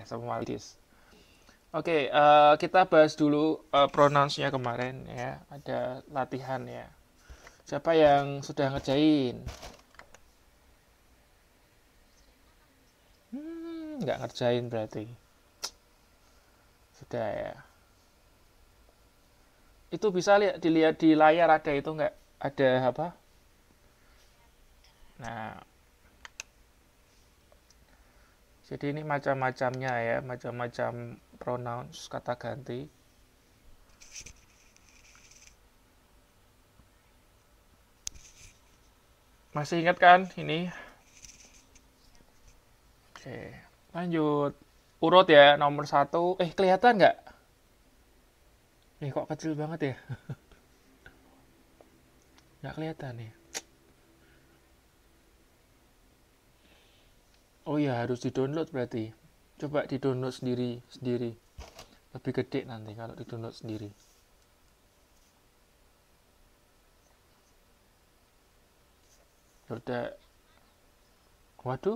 semua ladies. Oke, kita bahas dulu pronounce-nya kemarin ya. Ada latihan ya. Siapa yang sudah ngerjain? Nggak ngerjain berarti. Sudah ya. Itu bisa dilihat di layar ada itu nggak? Ada apa? Nah, jadi ini macam-macamnya ya, macam-macam pronouns kata ganti. Masih ingat kan ini? Oke, lanjut. Urut ya, nomor satu. Kelihatan nggak? Kok kecil banget ya? Nggak kelihatan ya? Oh iya, harus di-download berarti. Coba di-download sendiri. Lebih gede nanti kalau di-download sendiri. Udah, waduh,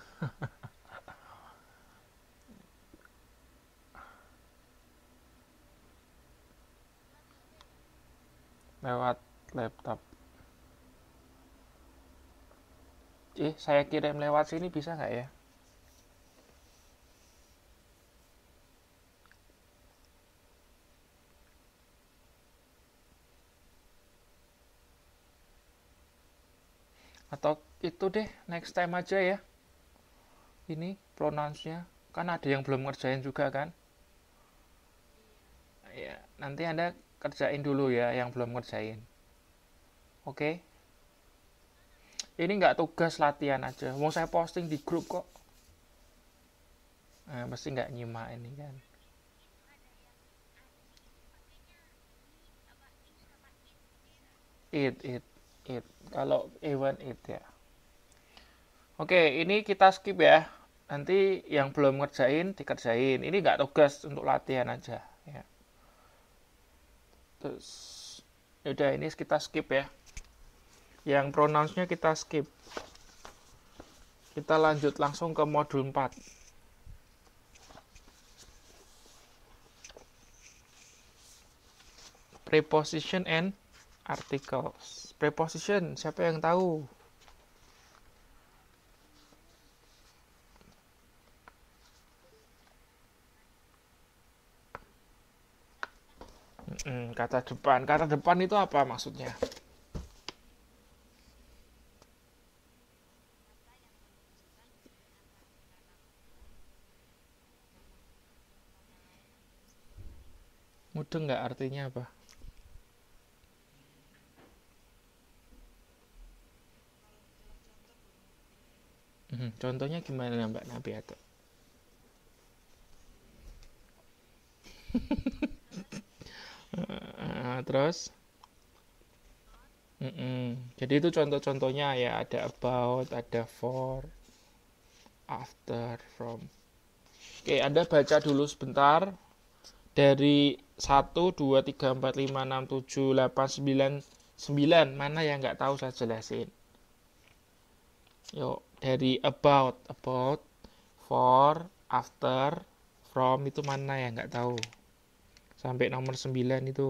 lewat laptop. Saya kirim lewat sini bisa nggak ya? Atau itu deh, next time aja ya. Ini pronounce-nya. Kan ada yang belum ngerjain juga kan? Ya, nanti Anda kerjain dulu ya yang belum ngerjain. Oke? Ini nggak tugas latihan aja. Mau saya posting di grup kok. Pasti nggak nyimak ini kan. It. Kalau event it ya. Oke, ini kita skip ya. Nanti yang belum ngerjain dikerjain. Ini nggak tugas untuk latihan aja ya. Terus udah ini kita skip ya. Yang pronounce-nya kita skip. Kita lanjut langsung ke modul 4. Preposition and articles. Preposition, siapa yang tahu? Kata depan. Kata depan itu apa maksudnya? Mudeng nggak artinya apa? Contohnya gimana Mbak Nabi atau? Terus? Jadi itu contoh-contohnya ya, ada about, ada for, after, from. Oke, Anda baca dulu sebentar dari 1, 2, 3, 4, 5, 6, 7, 8, 9. Mana yang nggak tahu saya jelasin. Yuk, dari about, for, after, from itu mana yang nggak tahu. Sampai nomor 9 itu.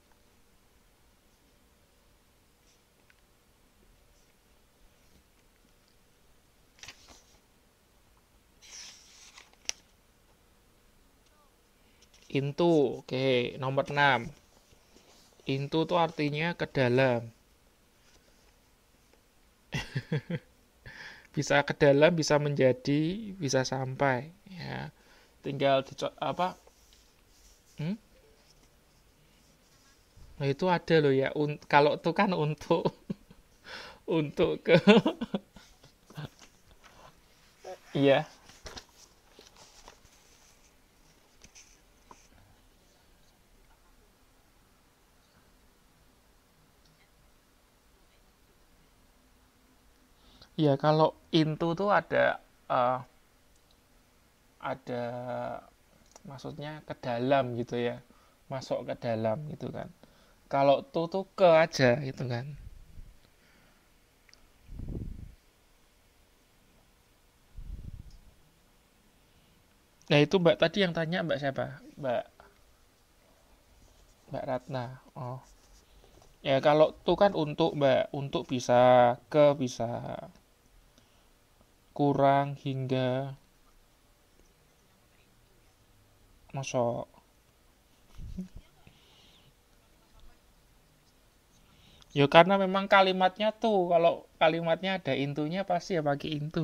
Into, oke, nomor 6. Into tuh artinya ke dalam. Bisa ke dalam, bisa menjadi, bisa sampai ya. Tinggal apa? Nah, itu ada loh ya. Kalau itu kan untuk untuk ke iya. Iya, kalau into tuh uh, ada maksudnya ke dalam gitu ya. Masuk ke dalam gitu kan. Kalau tuh ke aja gitu kan. Nah itu Mbak tadi yang tanya Mbak siapa? Mbak Ratna. Oh. Ya kalau tuh kan untuk Mbak, untuk bisa ke bisa kurang hingga masuk. Ya karena memang kalimatnya tuh kalau kalimatnya ada intunya pasti ya pakai intu.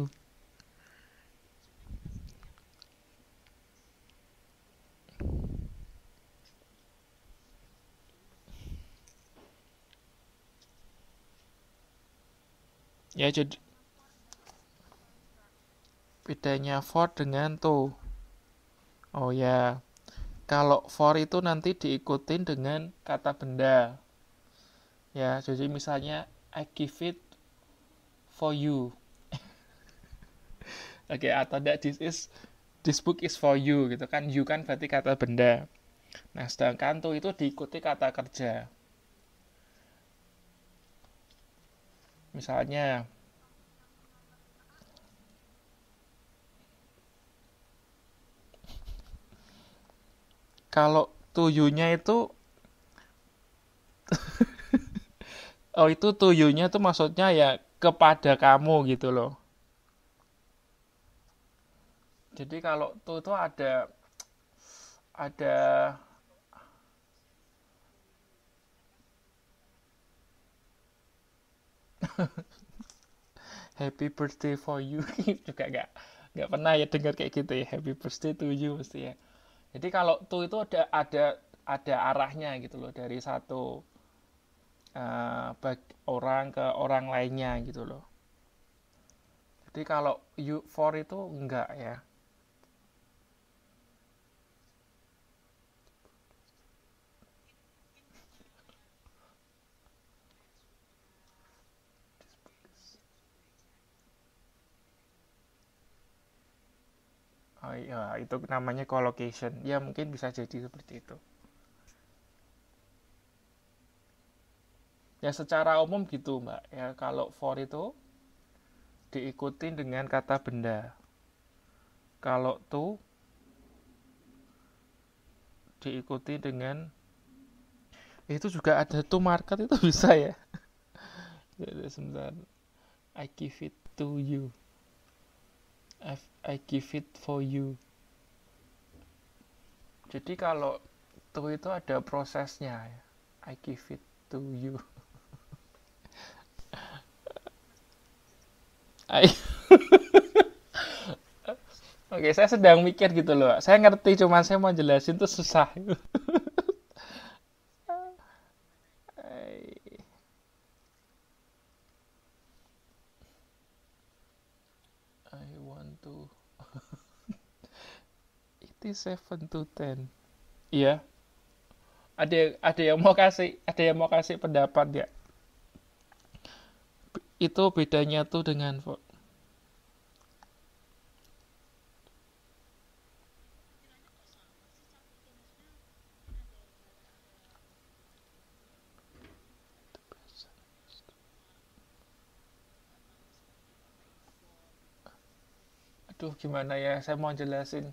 Ya jadi bedanya for dengan to. Oh ya, kalau for itu nanti diikutin dengan kata benda. Ya, jadi misalnya I give it for you. Oke, atau that this book is for you gitu kan. You kan berarti kata benda. Nah, sedangkan to itu diikuti kata kerja. Misalnya, kalau to you-nya itu oh itu to you-nya tuh maksudnya ya kepada kamu gitu loh. Jadi kalau to itu ada happy birthday for you juga nggak pernah ya dengar kayak gitu ya happy birthday to you mesti ya. Jadi kalau to itu ada arahnya gitu loh dari satu orang ke orang lainnya gitu loh. Jadi kalau you for itu enggak ya. Oh, iya, itu namanya collocation. Ya mungkin bisa jadi seperti itu. Ya secara umum gitu mbak. Ya kalau for itu diikuti dengan kata benda. Kalau to diikuti dengan itu juga ada to market itu bisa ya. Jadi sebentar. I give it to you. I give it for you. Jadi kalau to itu ada prosesnya ya. I give it to you. I, Oke, saya sedang mikir gitu loh. Saya ngerti, cuman saya mau jelasin tuh susah. I want to. It is 7 to 10. Iya, ada yang mau kasih pendapat ya. Itu bedanya tuh dengan aduh gimana ya, saya mau jelasin.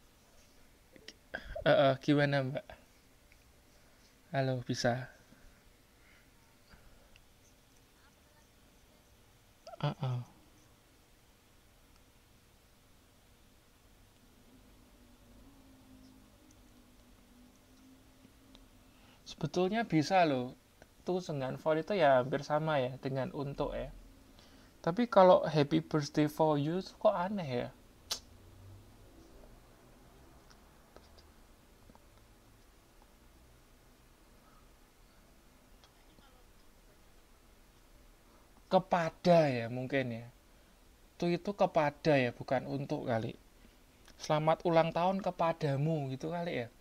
Gimana Mbak? Halo, bisa? Uh, uh. Sebetulnya bisa loh. Tuh dengan for itu ya hampir sama ya dengan untuk ya. Tapi kalau happy birthday for you kok aneh ya? Kepada ya mungkin ya. Tuh itu kepada ya, bukan untuk kali. Selamat ulang tahun kepadamu gitu kali ya.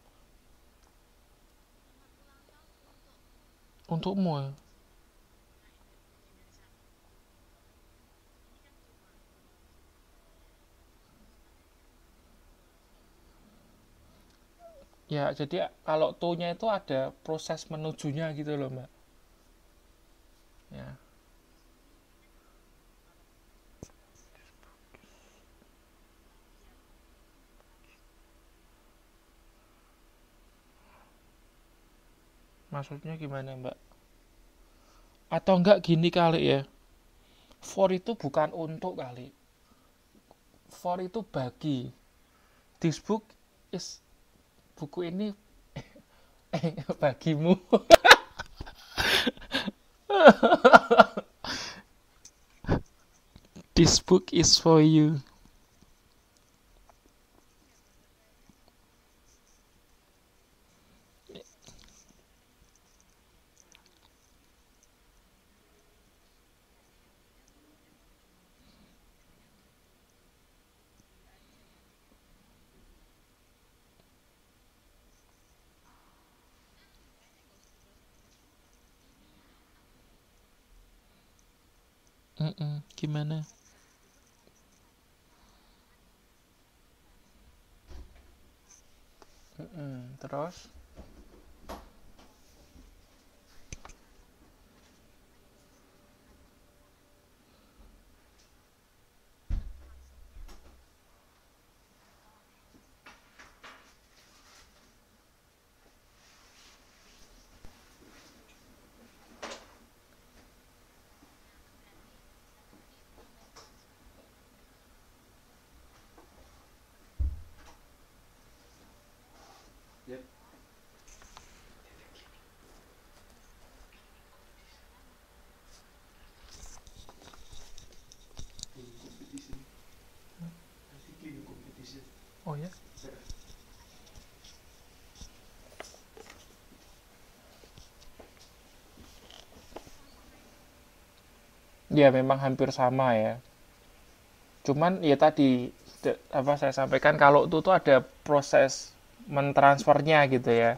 Untukmu ya. Ya, jadi kalau to-nya itu ada proses menujunya gitu loh, Mbak. Ya. Maksudnya gimana, Mbak? Atau enggak gini kali ya? For itu bukan untuk kali. For itu bagi. This book is buku ini bagimu. This book is for you. Gimana? Terus? Oh ya? Ya memang hampir sama ya. Cuman ya tadi apa saya sampaikan kalau itu tuh ada proses mentransfernya gitu ya.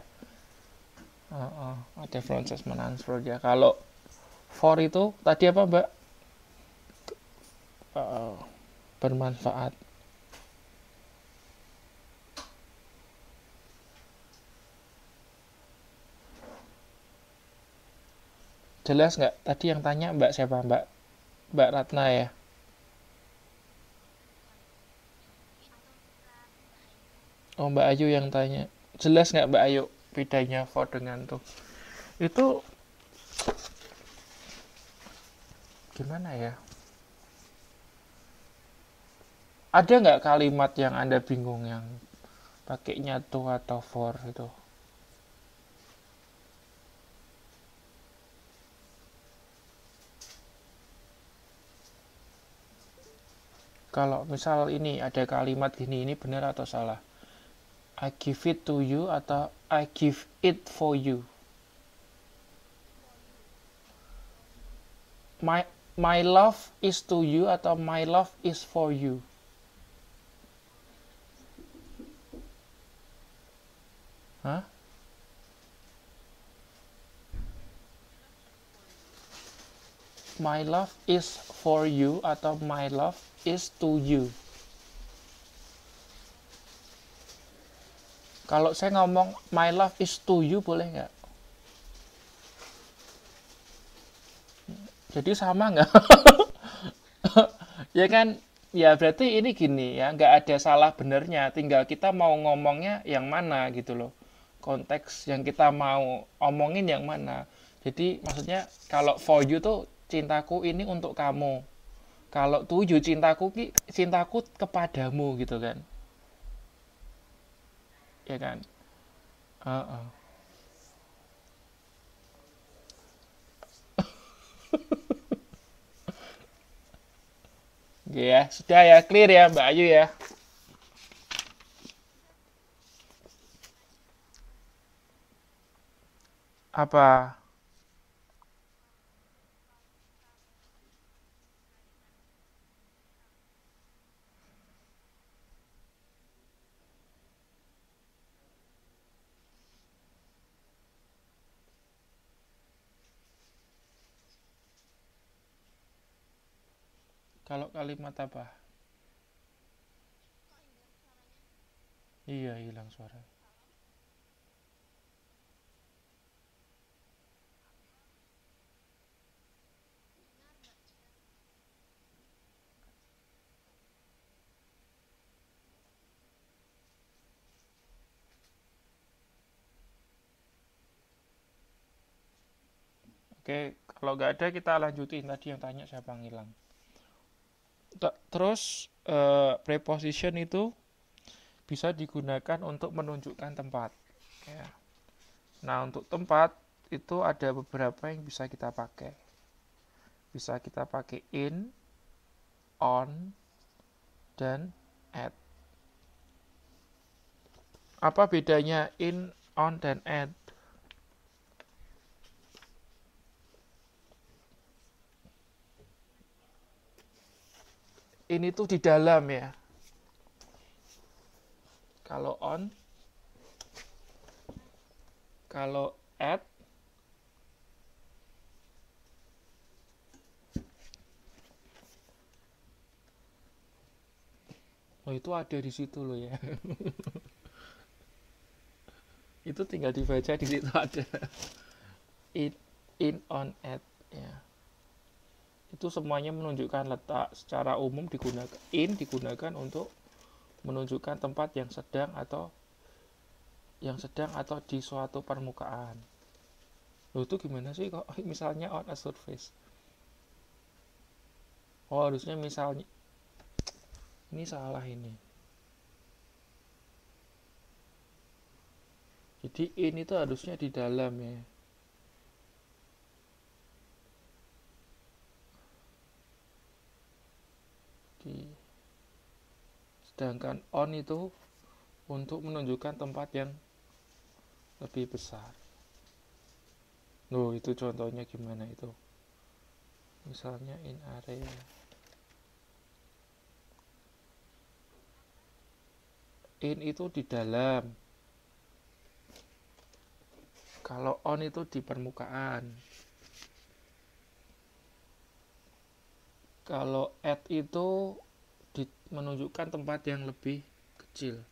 Ada proses mentransfer ya. Kalau for itu tadi apa Mbak? Uh, bermanfaat. Jelas nggak? Tadi yang tanya Mbak siapa Mbak? Mbak Ratna ya. Oh Mbak Ayu yang tanya. Jelas nggak Mbak Ayu bedanya for dengan tuh? Itu gimana ya? Ada nggak kalimat yang Anda bingung yang pakainya to atau for itu? Kalau misal ini ada kalimat gini, ini benar atau salah? I give it to you atau I give it for you? My love is to you atau my love is for you? Hah? My love is for you atau my love is to you? Kalau saya ngomong my love is to you boleh nggak? Jadi sama nggak? Ya kan? Ya berarti ini gini ya, nggak ada salah benernya. Tinggal kita mau ngomongnya yang mana gitu loh. Konteks yang kita mau omongin yang mana. Jadi maksudnya kalau for you tuh cintaku ini untuk kamu. Kalau to you cintaku kepadamu gitu kan. Ya kan? Uh-uh. Ya, sudah ya, clear ya Mbak Ayu ya. Apa? Kalau kalimat apa? Iya, hilang suara. Oke, kalau nggak ada kita lanjutin tadi yang tanya siapa yang hilang. Terus preposition itu bisa digunakan untuk menunjukkan tempat. Ya. Nah, untuk tempat itu ada beberapa yang bisa kita pakai. Bisa kita pakai in, on, dan at. Apa bedanya in, on, dan at? Ini tuh di dalam ya. Kalau on, kalau at, oh itu ada di situ loh ya. Itu tinggal dibaca di situ ada. In, on, at ya. Itu semuanya menunjukkan letak. Secara umum digunakan in digunakan untuk menunjukkan tempat yang sedang atau di suatu permukaan. Loh itu gimana sih kok misalnya on a surface? Oh harusnya misalnya ini salah ini. Jadi in itu harusnya di dalam ya. Sedangkan on itu untuk menunjukkan tempat yang lebih besar. Loh itu contohnya gimana itu? Misalnya in area. In itu di dalam. Kalau on itu di permukaan. Kalau at itu menunjukkan tempat yang lebih kecil.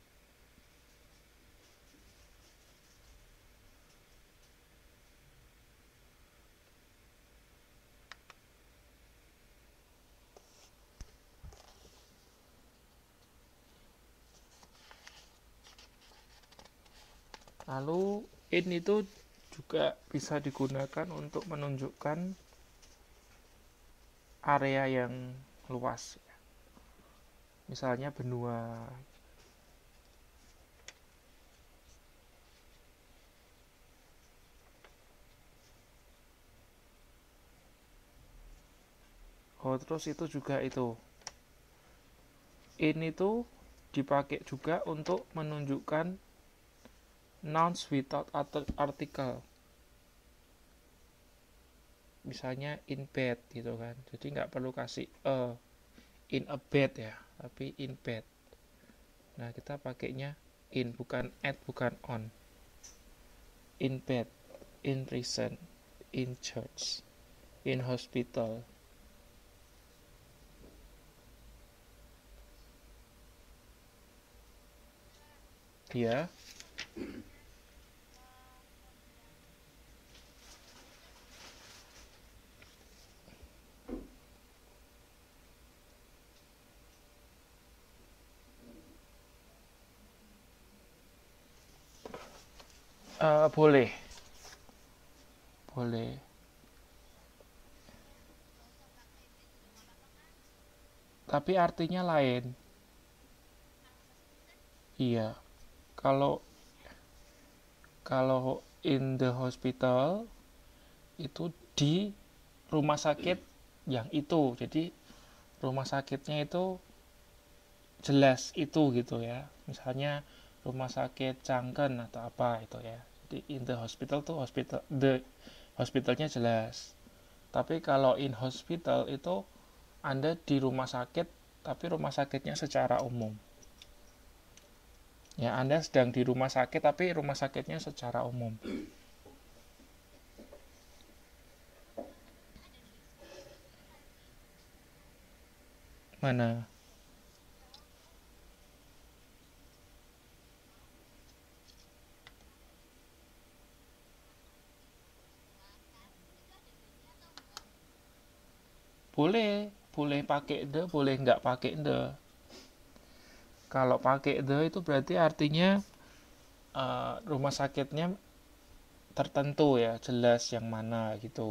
Lalu in itu juga bisa digunakan untuk menunjukkan area yang luas. Misalnya benua. Oh, terus itu juga itu. In itu dipakai juga untuk menunjukkan nouns without article. Misalnya in bed gitu kan. Jadi nggak perlu kasih in a bed ya, tapi in bed. Nah, kita pakainya in, bukan at, bukan on. In bed, in prison, in church, in hospital. Ya. Boleh. Boleh. Tapi artinya lain. Iya. Kalau kalau in the hospital itu di rumah sakit yang itu. Jadi rumah sakitnya itu jelas itu gitu ya. Misalnya rumah sakit Cangken atau apa itu ya. Jadi in the hospital tuh hospitalnya jelas. Tapi kalau in hospital itu Anda di rumah sakit tapi rumah sakitnya secara umum. Ya, Anda sedang di rumah sakit tapi rumah sakitnya secara umum. Mana? Boleh, boleh pakai the, boleh nggak pakai the. Kalau pakai the itu berarti artinya rumah sakitnya tertentu ya, jelas yang mana gitu.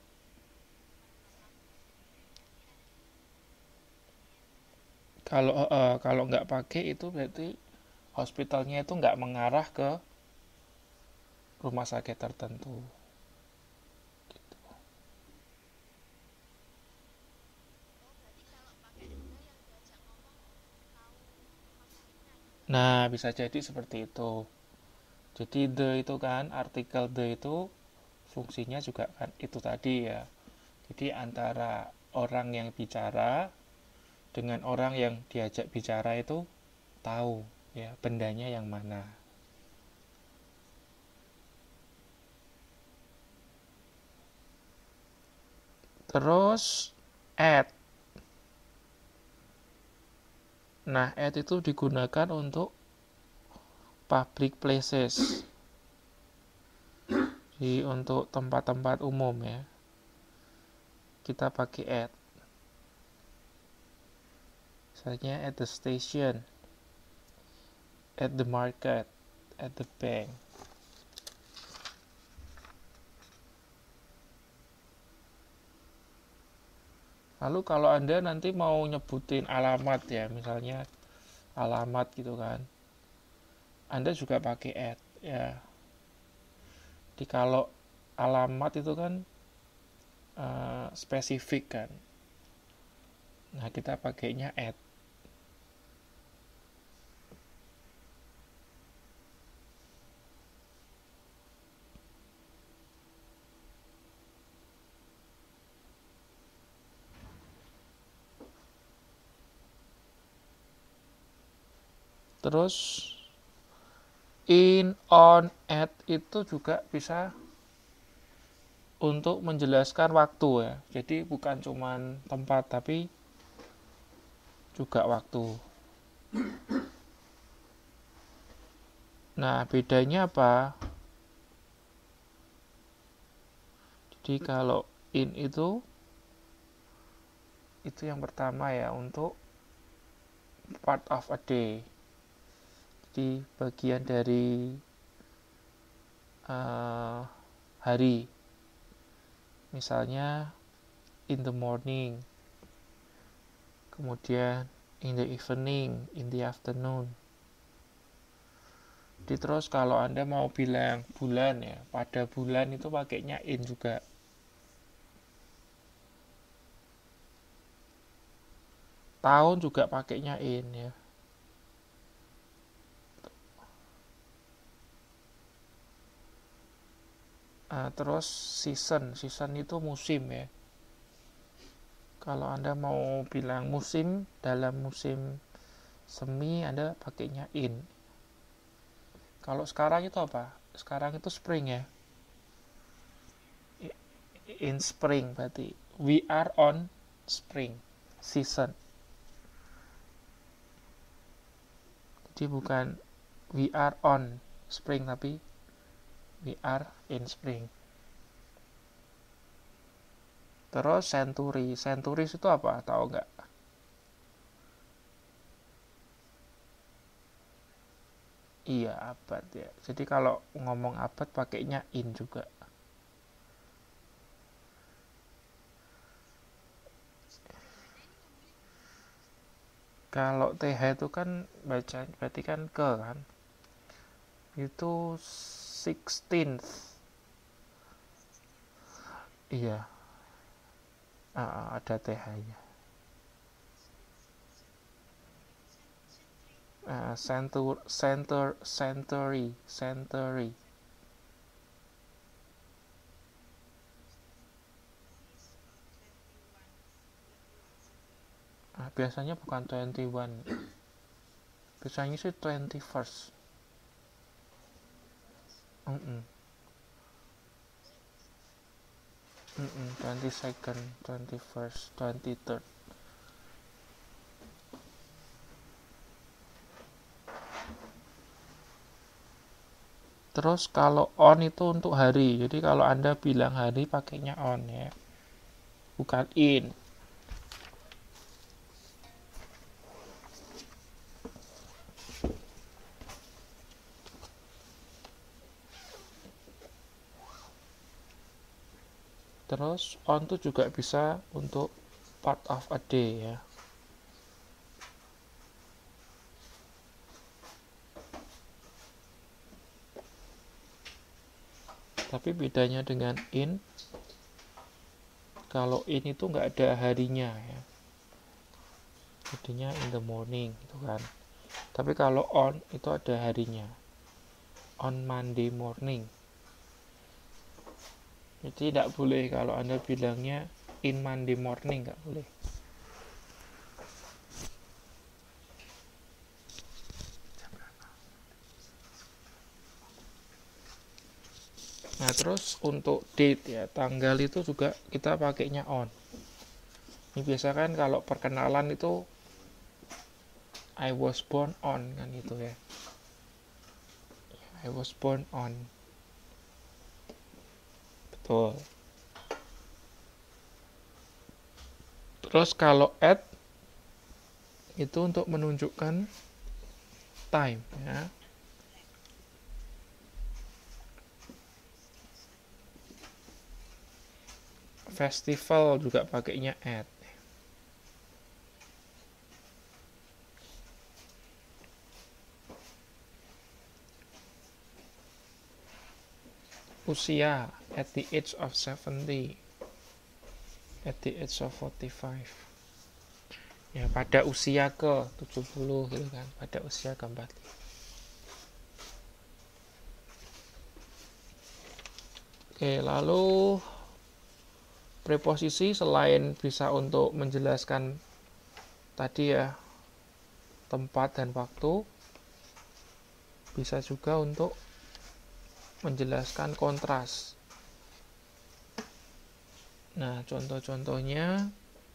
Kalau nggak pakai itu berarti hospitalnya itu nggak mengarah ke rumah sakit tertentu. Nah, bisa jadi seperti itu. Jadi the itu kan, artikel the itu fungsinya juga kan itu tadi ya. Jadi antara orang yang bicara dengan orang yang diajak bicara itu tahu ya bendanya yang mana. Terus at. Nah, at itu digunakan untuk public places. Jadi untuk tempat-tempat umum ya. Kita pakai at. Misalnya at the station, at the market, at the bank. Lalu kalau Anda nanti mau nyebutin alamat ya, misalnya alamat gitu kan. Anda juga pakai at ya. Jadi kalau alamat itu kan spesifik kan. Nah, kita pakainya at. Terus in, on, at itu juga bisa untuk menjelaskan waktu ya. Jadi bukan cuman tempat tapi juga waktu. Nah, bedanya apa? Jadi kalau in itu yang pertama ya untuk part of a day. Jadi bagian dari hari. Misalnya in the morning, kemudian in the evening, in the afternoon. Jadi terus kalau Anda mau bilang bulan ya, pada bulan itu pakainya in juga. Tahun juga pakainya in ya. Terus season itu musim ya. Kalau Anda mau bilang musim, dalam musim semi Anda pakainya in. Kalau sekarang itu apa? Sekarang itu spring ya. In spring berarti we are on spring season. Jadi bukan we are on spring tapi we are in spring. Terus century. Centuries itu apa? Tahu nggak? Iya, abad ya. Jadi kalau ngomong abad pakainya in juga. Kalau TH itu kan baca berarti kan ke kan. Itu 16th. Iya, ada TH-nya. Century. Biasanya bukan 21. Biasanya sih 21st. 22nd, 21st, 23rd. Terus kalau on itu untuk hari. Jadi kalau Anda bilang hari pakainya on ya. Bukan in. Terus on tuh juga bisa untuk part of a day ya. Tapi bedanya dengan in, kalau in itu nggak ada harinya ya. Jadinya in the morning gitu kan. Tapi kalau on itu ada harinya. On Monday morning. Jadi tidak boleh kalau Anda bilangnya in Monday morning, nggak boleh. Nah, terus untuk date ya, tanggal itu juga kita pakainya on. Ini biasa kan kalau perkenalan itu I was born on kan itu ya. I was born on. Betul. Terus kalau at itu untuk menunjukkan time ya. Festival juga pakainya at. Usia at the age of 70, at the age of 45. Ya, pada usia ke 70 gitu kan, pada usia ke 45. Oke, lalu preposisi selain bisa untuk menjelaskan tadi ya tempat dan waktu, bisa juga untuk menjelaskan kontras. Nah, contoh-contohnya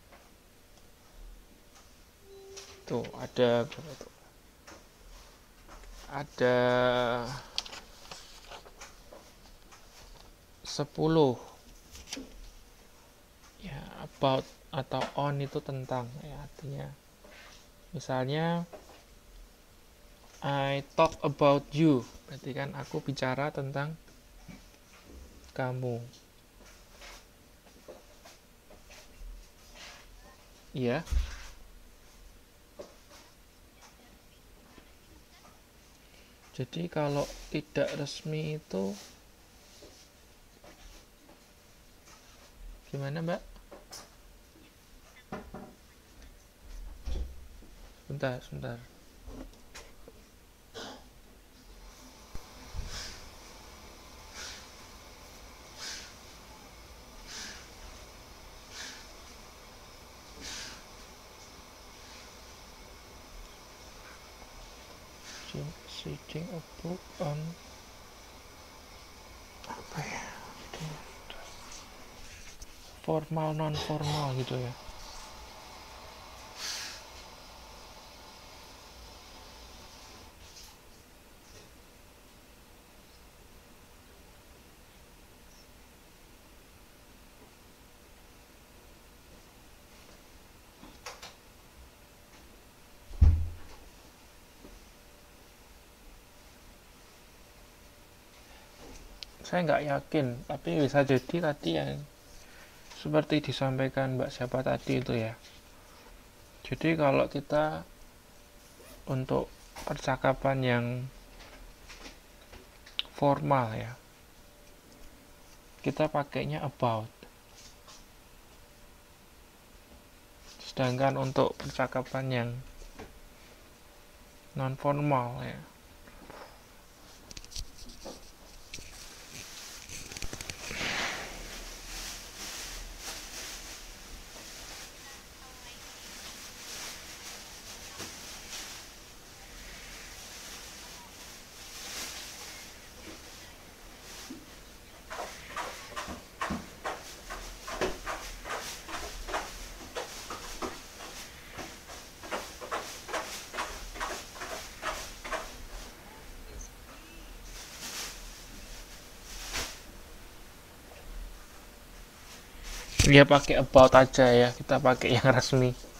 tuh ada berapa tuh? Ada 10 ya, about atau on itu tentang ya, artinya misalnya I talk about you, berarti kan aku bicara tentang kamu. Iya. Jadi kalau tidak resmi itu gimana, Mbak? Sebentar. Reading a book on apa ya? Formal non formal gitu ya. Saya nggak yakin, tapi bisa jadi tadi yang seperti disampaikan Mbak siapa tadi itu ya. Jadi kalau kita untuk percakapan yang formal ya, kita pakainya about. Sedangkan untuk percakapan yang non formal ya, dia pakai about aja ya, kita pakai yang resmi.